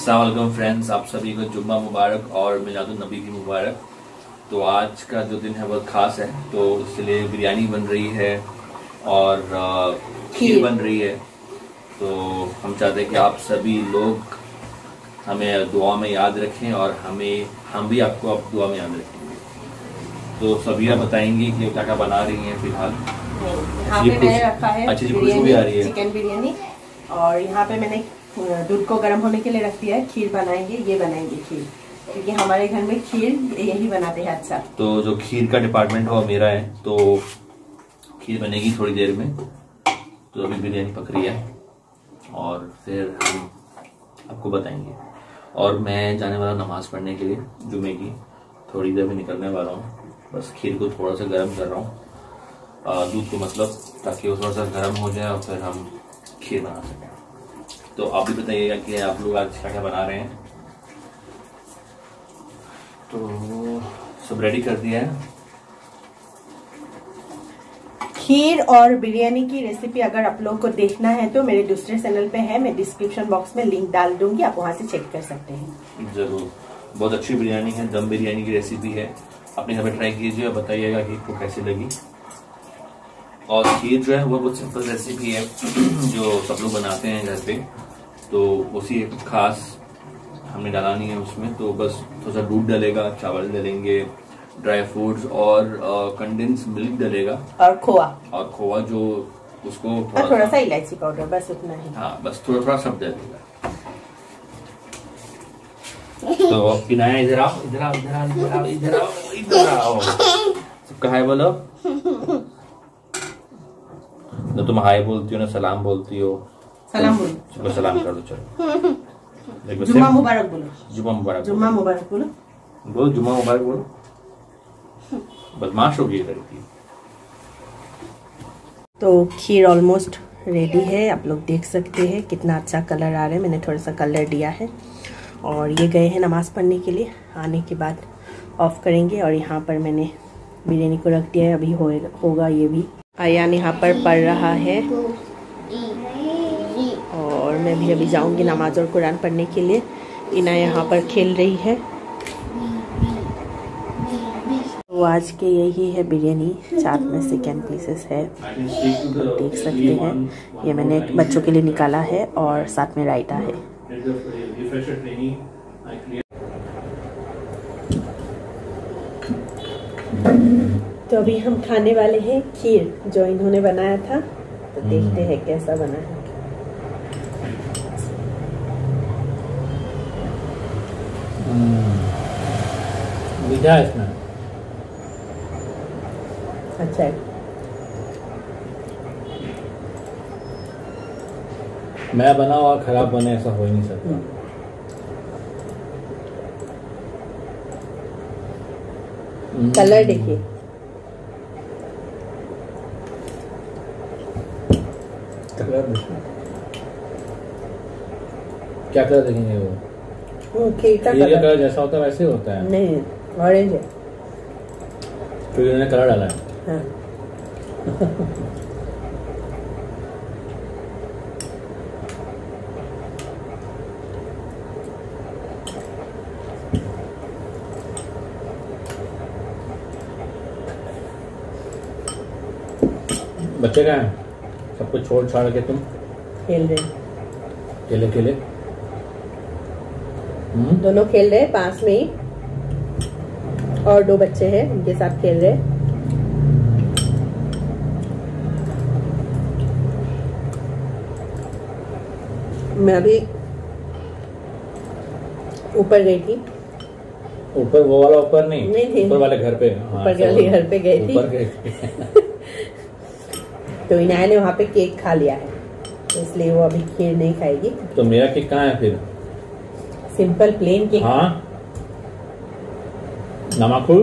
अस्सलाम वालेकुम फ्रेंड्स, आप सभी को जुम्मा मुबारक और मिलादुन नबी की मुबारक। तो आज का जो दिन है बहुत ख़ास है, तो इसलिए बिरयानी बन रही है और खीर बन रही है। तो हम चाहते हैं कि आप सभी लोग हमें दुआ में याद रखें और हम भी आपको अब दुआ में याद रखेंगे। तो सबिया बताएंगी कि क्या क्या बना रही हैं फिलहाल। यहाँ पे मैंने रखा है अच्छी खुशबू भी आ रही है, चिकन बिरयानी। और यहाँ पे मैंने दूध को गर्म होने के लिए रख दिया है। खीर बनाएंगे, ये बनाएंगे खीर, क्योंकि हमारे घर में खीर यही बनाते हैं अच्छा। तो जो खीर का डिपार्टमेंट हो मेरा है, तो खीर बनेगी थोड़ी देर में। तो अभी बिरयानी पक रही है और फिर हम आपको बताएंगे। और मैं जाने वाला नमाज पढ़ने के लिए जुमे की, थोड़ी देर में निकलने वाला हूँ। बस खीर को थोड़ा सा गर्म कर रहा हूँ, दूध को मतलब, ताकि वो थोड़ा सा गर्म हो जाए और फिर हम खीर बना सकें। तो आप भी बताइएगा कि आप लोग आज क्या क्या बना रहे हैं। तो सब रेडी कर दिया है। खीर और बिरयानी की रेसिपी अगर आप लोगों को देखना है तो मेरे दूसरे चैनल पे है, मैं डिस्क्रिप्शन बॉक्स में लिंक डाल दूंगी, आप वहां से चेक कर सकते हैं। जरूर, बहुत अच्छी बिरयानी है, दम बिरयानी की रेसिपी है। अपने घर में ट्राई कीजिए और बताइएगा कि आपको कैसी लगी। और खीर जो है वो बहुत सिंपल रेसिपी है जो सब लोग बनाते हैं घर पे। तो उसी कुछ खास हमने डाला नहीं है उसमें। तो बस थोड़ा सा दूध डलेगा, चावल डलेंगे, ड्राई फ्रूट्स और कंडेंस मिल्क डलेगा और खोआ जो उसको थोड़ा सा इलायची पाउडर, बस उतना ही। हाँ, बस थोड़ा थोड़ा सब डलेगा। तो इनाया इधर आओ, इधर आओ, इधर आओ, इधर आओ, इधर आओ, इधर आओ। सबका हाय बोलो। तो तुम हाय बोलती हो ना सलाम बोलती हो। सलाम बोलो, चलो सलाम कर दो। चलो जुम्मा मुबारक बोलो। जुम्मा मुबारक, जुम्मा मुबारक बोलो, बोलो जुम्मा मुबारक बोलो। बदमाश होगी लड़की। तो खीर ऑलमोस्ट रेडी है, आप लोग देख सकते हैं कितना अच्छा कलर आ रहा है। मैंने थोड़ा सा कलर दिया है। और ये गए हैं नमाज़ पढ़ने के लिए, आने के बाद ऑफ करेंगे। और यहाँ पर मैंने बिरयानी को रख दिया है, अभी होगा ये भी। आयान यहाँ पर पढ़ रहा है और मैं भी अभी जाऊंगी नमाज और कुरान पढ़ने के लिए। इना यहाँ पर खेल रही है। तो आज के यही है बिरयानी, 4 में से 10 पीसेस है, तो देख सकते हैं। ये मैंने बच्चों के लिए निकाला है और साथ में रायता है। तो अभी हम खाने वाले हैं खीर जो इन्होंने बनाया था। तो देखते हैं कैसा बना है। मीठा है इसमें, अच्छा है। मैं बना और खराब बने ऐसा हो ही नहीं सकता। कलर देखिए, कलर देखिए, क्या कलर देखेंगे वो? खीर का कलर जैसा होता है वैसे ही होता है। नहीं, ऑरेंज है। तो इन्होंने कलर डाला है। हाँ। बच्चे क्या हैं? सब कुछ छोड़ छाड़ के तुम खेल रहे, खेले दोनों खेल रहे पास में ही। और 2 बच्चे हैं, उनके साथ खेल रहे। मैं अभी ऊपर गई थी। ऊपर वो वाला ऊपर नहीं, ऊपर वाले घर पे। ऊपर वाले घर पे गई थी। ऊपर गए तो इनाया ने वहाँ पे केक खा लिया है, तो इसलिए वो अभी खीर नहीं खाएगी। तो मेरा केक कहाँ है फिर? Simple plain cake. हाँ, नमक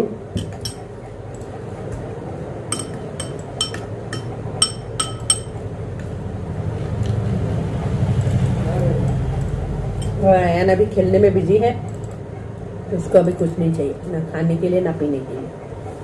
और आयान अभी खेलने में बिजी है, तो उसको अभी कुछ नहीं चाहिए, ना खाने के लिए ना पीने के लिए।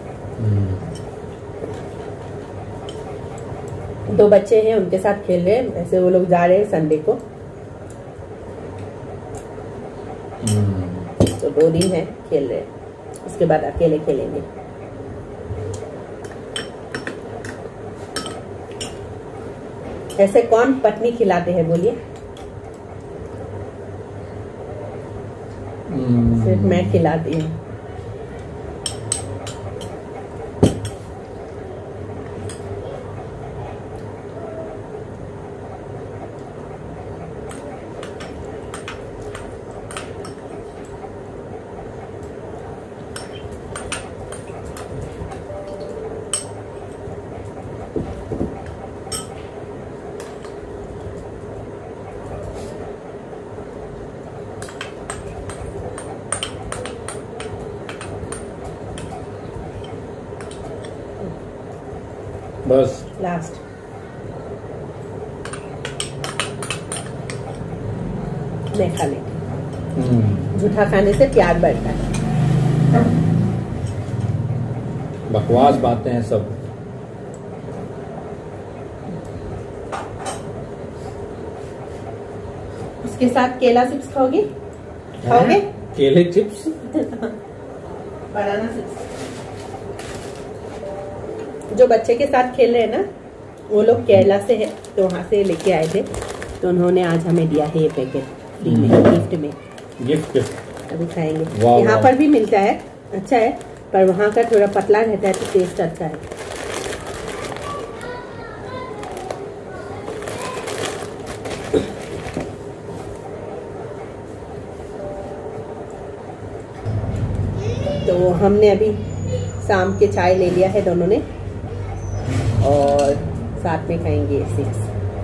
2 बच्चे हैं, उनके साथ खेल रहे हैं। ऐसे वो लोग जा रहे हैं संडे को। तो 2 दिन है खेल रहे, उसके बाद अकेले खेलेंगे। ऐसे कौन पत्नी खिलाते हैं बोलिए? सिर्फ मैं खिलाती हूँ। बस लास्ट मैं खा लेती। जूठा खाने से प्यार बढ़ता है। बकवास बातें हैं सब। उसके साथ केला चिप्स खाओगे? खाओगे? केले चिप्स? Banana chips. जो बच्चे के साथ खेल रहे हैं ना, वो लोग केरला से है, तो वहाँ से लेके आए थे, तो उन्होंने आज हमें दिया है ये पैकेट फ्री में, गिफ्ट में। गिफ्ट अभी खाएंगे। यहाँ पर भी मिलता है, अच्छा है, पर वहाँ का थोड़ा पतला रहता है तो टेस्ट अच्छा है। तो हमने अभी शाम के चाय ले लिया है दोनों ने, और साथ में खाएंगे चिप्स।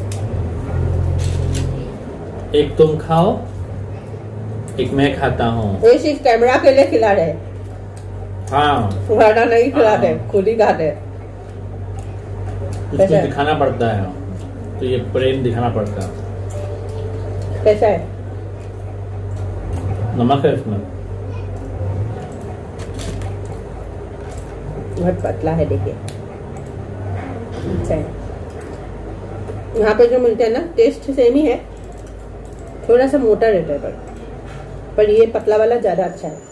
एक तुम खाओ, एक मैं खाता हूँ। ये सिर्फ कैमरा के लिए खिला रहे, हाँ वरना नहीं खिलाते, खुद ही खाते। इसमें दिखाना पड़ता है, तो ये प्रेम दिखाना पड़ता है। कैसा है? नमक है इसमें। बहुत पतला है, देखिए अच्छा है। यहाँ पे जो मिलते हैं ना, टेस्ट सेम ही है, थोड़ा सा मोटा रहता है, पर ये पतला वाला ज्यादा अच्छा है।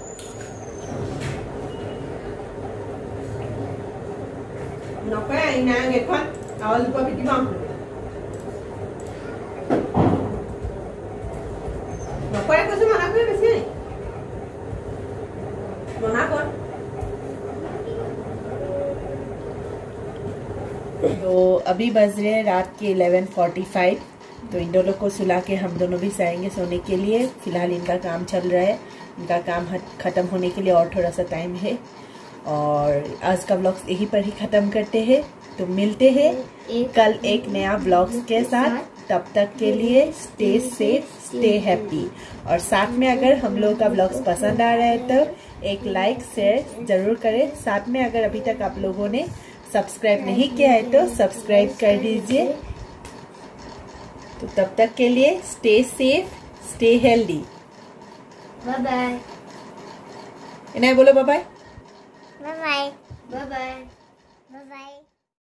तो अभी बज रहे हैं रात के 11:45। तो इन दोनों को सुला के हम दोनों भी जाएंगे सोने के लिए। फिलहाल इनका काम चल रहा है, इनका काम ख़त्म होने के लिए और थोड़ा सा टाइम है, और आज का व्लॉग यहीं पर ही ख़त्म करते हैं। तो मिलते हैं कल एक नया व्लॉग्स के साथ। तब तक के लिए स्टे सेफ, स्टे हैप्पी। और साथ में अगर हम लोग का व्लॉग्स पसंद आ रहा है तो एक लाइक शेयर जरूर करें। साथ में अगर अभी तक आप लोगों ने सब्सक्राइब नहीं किया है तो सब्सक्राइब कर दीजिए। तो तब तक के लिए stay safe, stay healthy. Bye bye. इन्हें बोलो bye bye. Bye bye. Bye bye. Bye bye.